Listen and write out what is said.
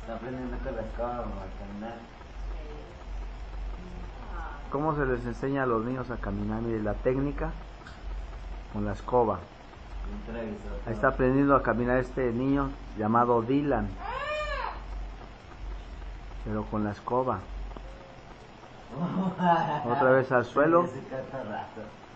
Está aprendiendo con la escoba a caminar. ¿Cómo se les enseña a los niños a caminar? Mire, la técnica con la escoba. Ahí está aprendiendo a caminar este niño llamado Dylan, pero con la escoba. Otra vez al suelo.